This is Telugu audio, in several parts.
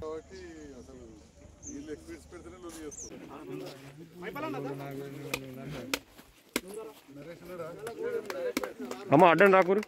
కాబట్టి అసలు వీళ్ళు ఎక్స్పీరియన్స్ పెడితేనే లోన్ చేస్తారు. అమ్మ అడ్డం రాకూరు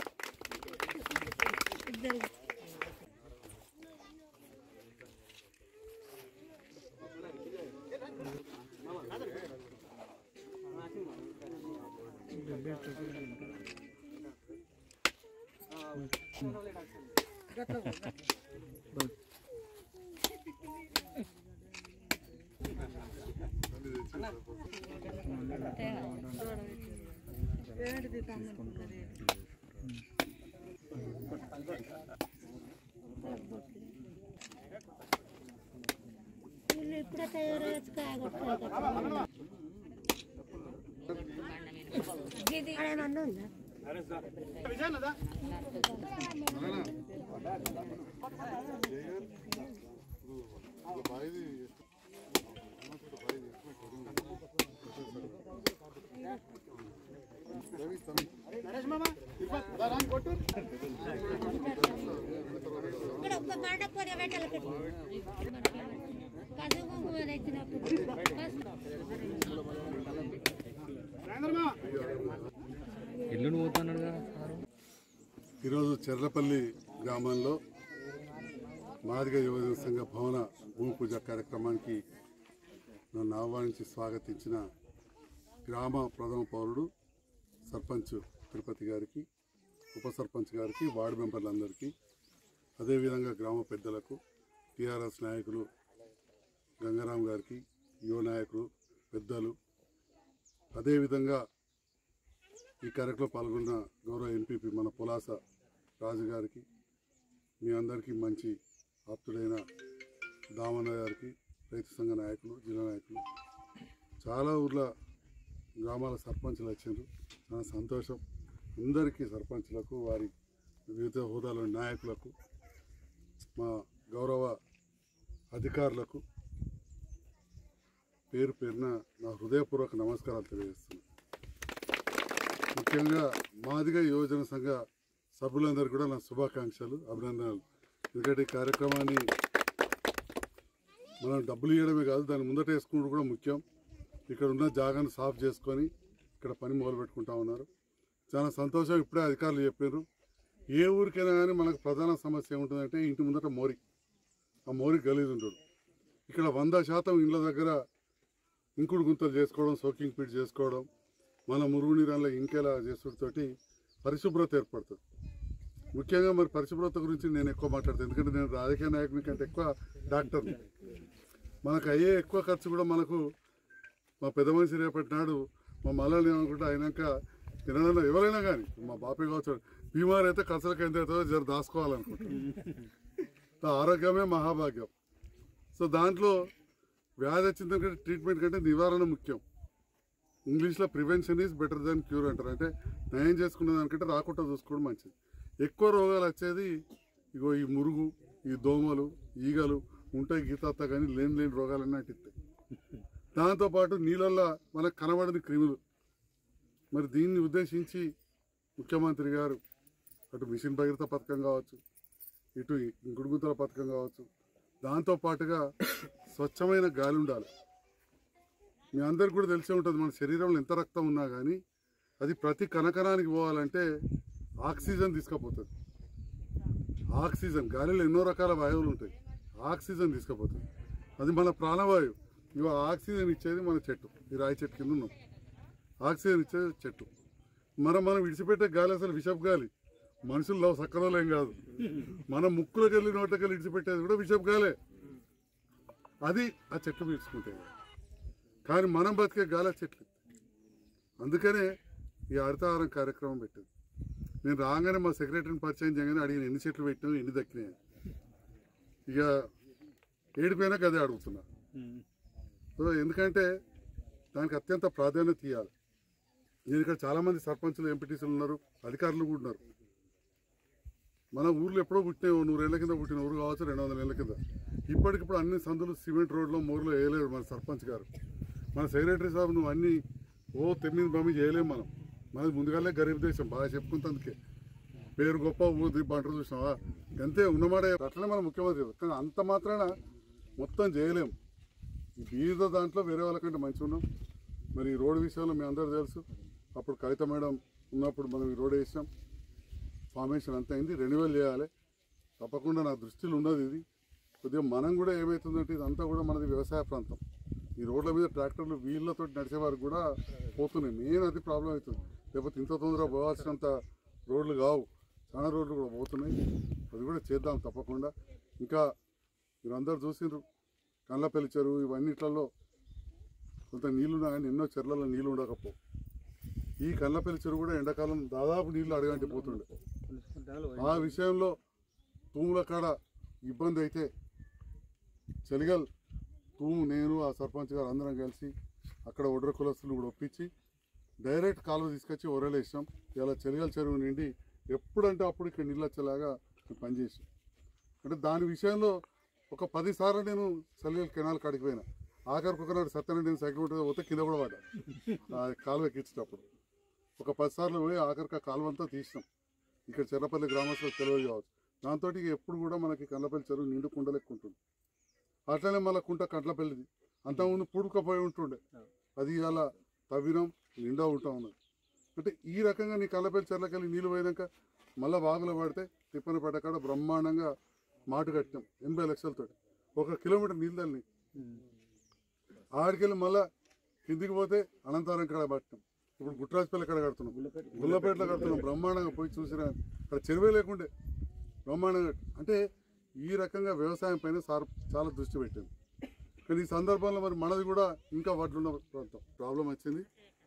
ఈరోజు చెర్లపల్లి గ్రామంలో మాదిగ యువజన సంఘ భవన భూమి పూజ కార్యక్రమానికి నన్ను ఆహ్వానించి స్వాగతించిన గ్రామ ప్రథమ పౌరుడు సర్పంచ్ తిరుపతి గారికి, ఉప సర్పంచ్ గారికి, వార్డు మెంబర్లందరికీ, అదేవిధంగా గ్రామ పెద్దలకు, టీఆర్ఎస్ నాయకులు గంగారాం గారికి, యువ నాయకులు పెద్దలు, అదేవిధంగా ఈ కార్యక్రమంలో పాల్గొన్న గౌరవ ఎంపీపీ మన పులాస రాజు గారికి, మీ అందరికీ మంచి ఆప్తుడైన దామన్న గారికి, రైతు సంఘ నాయకులు, జిల్లా నాయకులు, చాలా ఊర్ల గ్రామాల సర్పంచులు వచ్చారు. చాలా సంతోషం. అందరికీ సర్పంచులకు, వారి వివిధ హోదాలోని నాయకులకు, మా గౌరవ అధికారులకు పేరు పేరున నా హృదయపూర్వక నమస్కారాలు తెలియజేస్తున్నాను. ముఖ్యంగా మాదిగ యువజన సంఘ సభ్యులందరికీ కూడా నా శుభాకాంక్షలు, అభినందనలు. ఎందుకంటే ఈ కార్యక్రమాన్ని మనం డబ్బులు ఇవ్వడమే కాదు, దాన్ని ముందట వేసుకుంటూ కూడా ముఖ్యం. ఇక్కడ ఉన్న జాగాను సాఫ్ చేసుకొని ఇక్కడ పని మొదలు పెట్టుకుంటా ఉన్నారు. చాలా సంతోషం. ఇప్పుడే అధికారులు చెప్పారు, ఏ ఊరికైనా కానీ మనకు ప్రధాన సమస్య ఏముంటుందంటే ఇంటి ముందట మోరి, ఆ మోరి గలీజ్ ఉంటాడు. ఇక్కడ 100% ఇండ్ల దగ్గర ఇంకుడు గుంతలు చేసుకోవడం, సోకింగ్ పీట్ చేసుకోవడం, మన మురుగునీళ్ళలో ఇంకేలా చేసుడితోటి పరిశుభ్రత ఏర్పడుతుంది. ముఖ్యంగా మరి పరిశుభ్రత గురించి నేను ఎక్కువ మాట్లాడతాను, ఎందుకంటే నేను రాజకీయ నాయకుని కంటే ఎక్కువ డాక్టర్ని. మనకు అయ్యే ఎక్కువ ఖర్చు కూడా మనకు మా పెద్ద మనిషి రేపటి నాడు మా మల్లల్ని ఏమనుకుంటే అయినాక తినడంలో ఎవరైనా కానీ, మా బాపే కావచ్చు, బీమార్ అయితే ఖర్చులకు ఎంత అవుతుందో జర దాచుకోవాలనుకుంటాం. ఆరోగ్యమే మహాభాగ్యం. సో దాంట్లో వ్యాధి వచ్చిన దానికంటే ట్రీట్మెంట్ కంటే నివారణ ముఖ్యం. ఇంగ్లీష్లో prevention is better than cure అంటారు. అంటే నయం చేసుకునే దానికంటే రాకుండా చూసుకోవడం మంచిది. ఎక్కువ రోగాలు వచ్చేది ఇగో ఈ మురుగు, ఈ దోమలు, ఈగలు ఉంటాయి, గీతాత కానీ లేని రోగాలన్నీ అంటిస్తాయి. దాంతోపాటు నీళ్ళల్లో మనకు కనబడని క్రిములు. మరి దీన్ని ఉద్దేశించి ముఖ్యమంత్రి గారు అటు మిషన్ భగీరథ పథకం కావచ్చు, ఇటు ఇంకుడు గుంతల పథకం కావచ్చు, దాంతోపాటుగా స్వచ్ఛమైన గాలి ఉండాలి. మీ అందరికి కూడా తెలిసే ఉంటుంది, మన శరీరంలో ఎంత రక్తం ఉన్నా కానీ అది ప్రతి కణకణానికి పోవాలంటే ఆక్సిజన్ తీసుకుపోతుంది. ఆక్సిజన్, గాలిలో ఎన్నో రకాల వాయువులు ఉంటాయి, ఆక్సిజన్ తీసుకుపోతుంది. అది మన ప్రాణవాయువు. ఇవి ఆక్సిజన్ ఇచ్చేది మన చెట్టు, ఈ రాయి చెట్టు కింద ఉన్నాం. ఆక్సిజన్ ఇచ్చేది చెట్టు. మనం విడిచిపెట్టే గాలి అసలు విషపు గాలి. మనుషుల్లో సక్కనోళ్ళు ఏం కాదు. మనం ముక్కులోకి వెళ్ళి నోట్లోకి వెళ్ళి విడిచిపెట్టేది కూడా విషపు గాలే. అది ఆ చెట్లు పీల్చుకుంటాయి. కానీ మనం బతికే గాలి చెట్లు. అందుకనే ఈ హరితహారం కార్యక్రమం పెట్టింది. నేను రాగానే మా సెక్రటరీని పరిచయం చేయగానే అడిగిన ఎన్ని చెట్లు పెట్టినా, ఎన్ని దక్కినాయి. ఇక ఏడిపోయినాక అదే అడుగుతున్నా. సో ఎందుకంటే దానికి అత్యంత ప్రాధాన్యత ఇవ్వాలి. నేను ఇక్కడ చాలామంది సర్పంచులు, ఎంపీటీసీలు ఉన్నారు, అధికారులు కూడా ఉన్నారు. మన ఊర్లో ఎప్పుడో పుట్టిన 100 ఏళ్ల కింద పుట్టిన ఊరు కావచ్చు, 200 ఏళ్ల కింద. ఇప్పటికిప్పుడు అన్ని సందులు సిమెంట్ రోడ్లో, మోర్లో వేయలేరు మన సర్పంచ్ గారు. మన సెక్రటరీ సాబ్ నువ్వు అన్నీ తెమ్మిది బొమ్మి చేయలేము. మనది ముందుగానే గరీబ్ దేశం, బాగా చెప్పుకుంటే. అందుకే పేరు గొప్ప ఊది బంటరు చూసినావా అంతే ఉన్నమాట. అట్లనే మనం ముఖ్యమంత్రి కానీ అంత మాత్రాన మొత్తం చేయలేం. బీద దాంట్లో వేరే వాళ్ళకంటే మంచిగా ఉన్నాం. మరి ఈ రోడ్డు విషయంలో మీ అందరూ తెలుసు, అప్పుడు కవిత మేడం ఉన్నప్పుడు మనం ఈ రోడ్ వేసినాం, ఫార్మేషన్ అంతా అయింది. రెన్యువల్ చేయాలి తప్పకుండా, నా దృష్టిలో ఉన్నది ఇది. కొద్దిగా మనం కూడా ఏమవుతుందంటే ఇదంతా కూడా మనది వ్యవసాయ ప్రాంతం. ఈ రోడ్ల మీద ట్రాక్టర్లు వీళ్ళతో నడిచే వారికి కూడా పోతున్నాయి. మెయిన్ అది ప్రాబ్లం అవుతుంది. లేకపోతే ఇంత తొందరగా పోవాల్సినంత రోడ్లు కావు, చాలా రోడ్లు కూడా పోతున్నాయి. అది కూడా చేద్దాం తప్పకుండా. ఇంకా మీరందరూ చూసిండ్రు కండ్లపల్లి చెరువు ఇవన్నిట్లలో కొంత నీళ్లున్నా కానీ ఎన్నో చెర్లలో నీళ్ళు ఉండకపో. ఈ కండ్లపల్లి చెరువు కూడా ఎండాకాలం దాదాపు నీళ్లు అడగంటి పోతుండే. ఆ విషయంలో తూముల కాడ ఇబ్బంది అయితే చలిగల్ తూము నేను ఆ సర్పంచ్ గారు అందరం కలిసి అక్కడ ఒడ్ర కులస్తులు కూడా ఒప్పించి డైరెక్ట్ కాలువ తీసుకొచ్చి ఒరలేసాం. ఇలా చలిగల్ చెరువు నిండి ఎప్పుడంటే అప్పుడు ఇక్కడ నీళ్ళు వచ్చేలాగా పనిచేసాం. అంటే దాని విషయంలో ఒక 10 సార్లు నేను చలిగల్ కెనాల్ కాడికి పోయినా. ఆఖరికి ఒకనాడు సత్యనారాయణ సైకిల్ ఉంటుంది పోతే కింద కూడా పడ్డా కాలువ ఎక్కించేటప్పుడు. ఒక 10 సార్లు పోయి ఆఖరికి ఆ కాలువ అంతా తీసినాం. ఇక్కడ చెర్లపల్లి గ్రామస్తులకు తెలియదు కావచ్చు. దాంతో ఎప్పుడు కూడా మనకి కండ్లపల్లి చెరువు నిండు కుండలెక్కుంటుంది. అట్లనే మళ్ళీ కుంట కండ్లపల్లిది అంతకుముందు పుడుకపోయి ఉంటుండే, అది ఇలా తవ్వినం నిండా ఉంటా ఉన్నది. అంటే ఈ రకంగా నీ కండ్లపల్లి చెర్లకెళ్ళి నీళ్ళు పోయినాక మళ్ళీ వాగులో పడితే తిప్పనపేట కాడ బ్రహ్మాండంగా మాటు కట్టినాం 80 లక్షలతో. 1 కిలోమీటర్ నీళ్ళు తల్లి. ఆడికెళ్ళి మళ్ళీ కిందికి పోతే అనంతరం కాడ పట్టినాం. ఇప్పుడు గుట్రాజపల్లి కాడ కడుతున్నాం, గుల్లపేటలో కడుతున్నాం. బ్రహ్మాండంగా పోయి చూసిన అక్కడ చెరువే లేకుండే బ్రహ్మాండంగా. అంటే ఈ రకంగా వ్యవసాయం పైన చాలా దృష్టి పెట్టింది. కానీ ఈ సందర్భంలో మరి మనది కూడా ఇంకా వడ్లున్న ప్రాంతం ప్రాబ్లం వచ్చింది.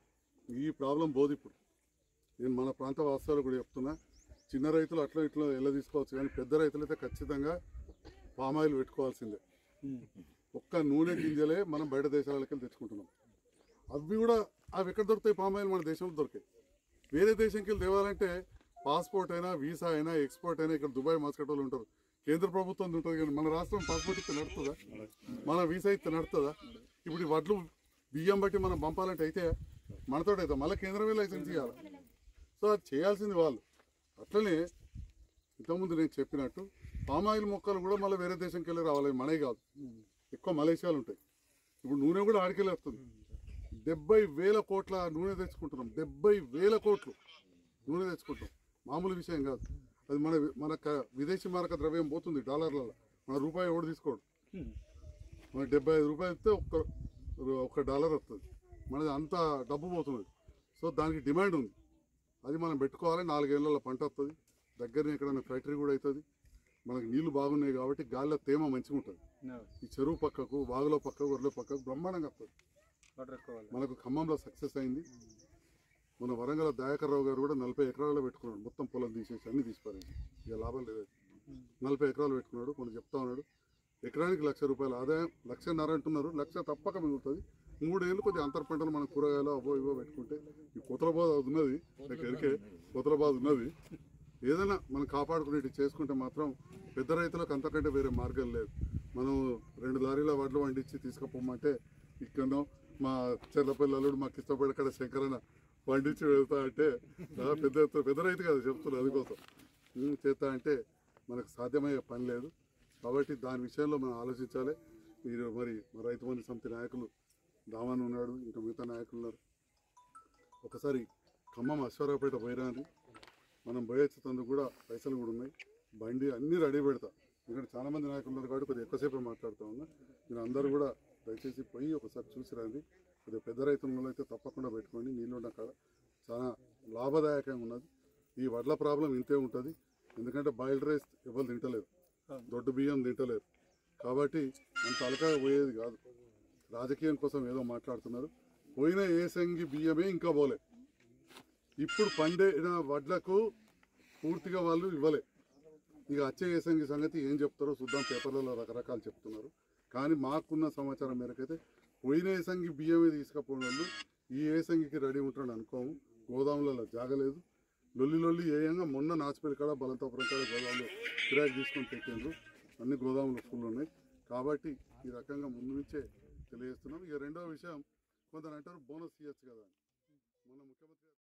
ఈ ప్రాబ్లం పోదు ఇప్పుడు. నేను మన ప్రాంత వాస్తవాలు కూడా చెప్తున్నా, చిన్న రైతులు అట్లా ఇట్లా ఎలా తీసుకోవచ్చు, కానీ పెద్ద రైతులు అయితే ఖచ్చితంగా పామాయిల్ పెట్టుకోవాల్సిందే. ఒక్క నూనె గింజలే మనం బయట దేశాలకి వెళ్ళి తెచ్చుకుంటున్నాం. అవి కూడా అవి ఎక్కడ దొరుకుతాయి? పామాయిల్ మన దేశంలో దొరికాయి. వేరే దేశంకి వెళ్ళి తేవాలంటే పాస్పోర్ట్ అయినా వీసా అయినా ఎక్స్పోర్ట్ అయినా ఇక్కడ దుబాయ్ మస్కట్ వాళ్ళు ఉంటారు, కేంద్ర ప్రభుత్వం ఉంటుంది. కానీ మన రాష్ట్రం పాస్పోర్ట్ ఇస్తే నడుతుందా? మన వీసా ఇస్తే నడుతుందా? ఇప్పుడు ఈ వడ్లు బియ్యం బట్టి మనం పంపాలంటే అయితే మనతో అయితే మళ్ళీ కేంద్రమే లైసెన్స్ ఇవ్వాలి. సో అది చేయాల్సింది వాళ్ళు. అట్లనే ఇంతకుముందు నేను చెప్పినట్టు పామాయిల్ మొక్కలు కూడా మళ్ళీ వేరే దేశంకి వెళ్ళి రావాలి, మనవి కాదు. ఎక్కువ మలేషియాలు ఉంటాయి. ఇప్పుడు నూనె కూడా ఆడికెళ్ళి వస్తుంది. 70,000 కోట్ల నూనె తెచ్చుకుంటున్నాం. 70,000 కోట్లు నూనె తెచ్చుకుంటాం. మామూలు విషయం కాదు అది. మన విదేశీ మారక ద్రవ్యం పోతుంది డాలర్లలో. మన రూపాయి ఎవడు తీసుకోడు. మన 75 రూపాయలు ఇస్తే ఒక్క డాలర్ వస్తుంది. మనది అంత డబ్బు పోతుంది. సో దానికి డిమాండ్ ఉంది. అది మనం పెట్టుకోవాలి. 4 ఏళ్లలో పంట వస్తుంది. దగ్గరనే ఎక్కడైనా ఫ్యాక్టరీ కూడా అవుతుంది. మనకు నీళ్లు బాగున్నాయి కాబట్టి గాలిలో తేమ మంచిగా ఉంటుంది. ఈ చెరువు పక్కకు, వాగులో పక్కకు, గొర్రెల పక్కకు బ్రహ్మాండంగా వస్తుంది. మనకు ఖమ్మంలో సక్సెస్ అయింది. మన వరంగల్ దయాకర్ రావు గారు కూడా 40 ఎకరాల్లో పెట్టుకున్నాడు. మొత్తం పొలం తీసేసి అన్ని తీసిపారేసి ఇక లాభం లేదు. 40 ఎకరాలు పెట్టుకున్నాడు. కొన్ని చెప్తా ఉన్నాడు ఎకరానికి ₹1,00,000 ఆదాయం. 1,50,000 అంటున్నారు. 1,00,000 తప్పక మిగులుతుంది. 3 ఏళ్ళు కొద్దిగా అంతర్ పంటలు మన కూరగాయలు అవో ఇవో పెట్టుకుంటే ఈ కోతలబాద్ ఉన్నది, దగ్గరికే కోతలబాద్ ఉన్నది. ఏదైనా మనం కాపాడుకునేటి చేసుకుంటే మాత్రం పెద్ద రైతులకు అంతకంటే వేరే మార్గం లేదు. మనం 2 లారీల వడ్లు వండించి తీసుకుపోమంటే ఇక్కడ మా చెర్లపల్లి అల్లుడు మాకు ఇష్టపడి అక్కడ శంకరన్న పండించి వెళ్తా అంటే పెద్ద రైతు కదా చెప్తున్నారు. అందుకోసం చేస్తా అంటే మనకు సాధ్యమయ్యే పని లేదు. కాబట్టి దాని విషయంలో మనం ఆలోచించాలి. మీరు మరి మా రైతు బంధు సమితి నాయకులు దామన్ ఉన్నాడు, ఇంకా మిగతా నాయకులు ఉన్నారు. ఒకసారి ఖమ్మం అశ్వారావుపేట పోయిరాని మనం పోయొచ్చేందుకు కూడా పైసలు కూడా ఉన్నాయి. బండి అన్నీ రెడీ పెడతా. ఎందుకంటే చాలామంది నాయకులు ఉన్నారు కాబట్టి కొద్దిగా ఎక్కువసేపు మాట్లాడుతూ ఉన్నా. మీరు అందరూ కూడా దయచేసి పోయి ఒకసారి చూసి రండి. కొద్దిగా పెద్ద రైతులలో అయితే తప్పకుండా పెట్టుకోండి. నీళ్ళు ఉన్న కాడ చాలా లాభదాయకంగా ఉన్నది. ఈ వడ్ల ప్రాబ్లం ఇంతే ఉంటుంది. ఎందుకంటే బాయిల్డ్ రైస్ ఎవరు తింటలేరు, దొడ్డు బియ్యం తింటలేరు. కాబట్టి అంత అలకగా పోయేది కాదు. రాజకీయం కోసం ఏదో మాట్లాడుతున్నారు. పోయిన ఏసంగి బియ్యమే ఇంకా పోలే. ఇప్పుడు పండిన వడ్లకు పూర్తిగా వాళ్ళు ఇవ్వలే. ఇక వచ్చే ఏసంగి సంగతి ఏం చెప్తారో చూద్దాం. పేపర్లలో రకరకాలు చెప్తున్నారు. కానీ మాకున్న సమాచారం మేరకైతే పోయిన ఏసంగి బియ్యమే తీసుకపోయిన వాళ్ళు ఈ ఏసంగికి రెడీ ఉంటారని అనుకోము. గోదాములలో జాగలేదు. లొల్లి ఏయంగా మొన్న నాచిపల్లి కాడ బలంతాపురం కాడ గోదాములు కిరాయికి తీసుకొని పెట్టిండ్రు. అన్ని గోదాములు ఫుల్ ఉన్నాయి. కాబట్టి ఈ రకంగా ముందు నుంచే తెలియజేస్తున్నాం. ఇక రెండవ విషయం, కొందరు అంటారు బోనస్ ఇవ్వచ్చు కదా. మొన్న ముఖ్యమంత్రి